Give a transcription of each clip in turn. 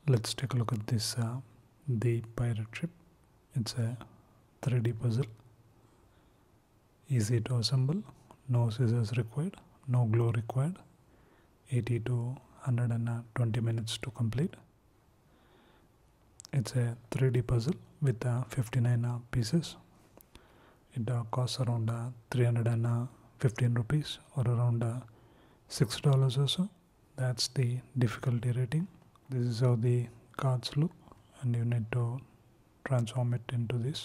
Let's take a look at this the pirate ship. It's a 3D puzzle, easy to assemble, no scissors required, no glue required, 80 to 120 minutes to complete. It's a 3D puzzle with 59 pieces. It costs around 315 rupees or around $6 or so. That's the difficulty rating. This is how the cards look, and you need to transform it into this.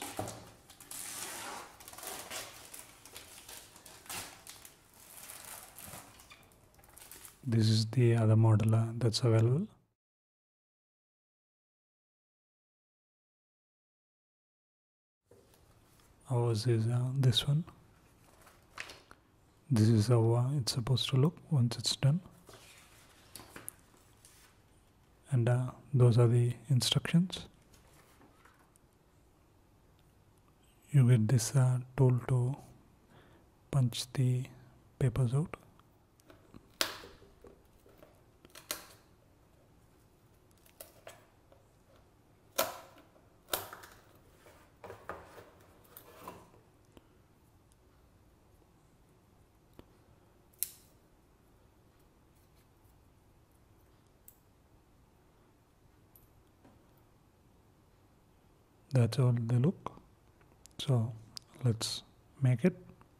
This is the other model that's available. Ours is this one. This is how it's supposed to look once it's done. And those are the instructions. You get this tool to punch the papers out. That's how they look. So let's make it.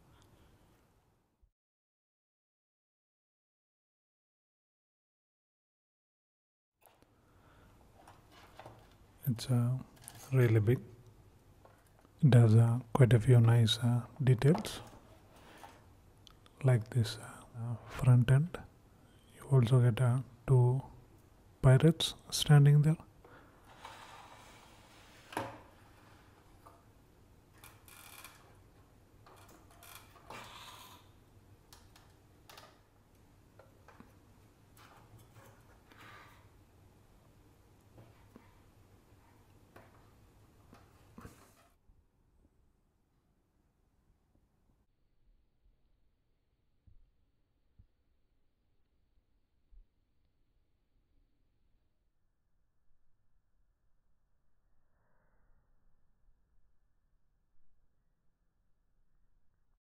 It's really big. It has quite a few nice details, like this front end. You also get two pirates standing there.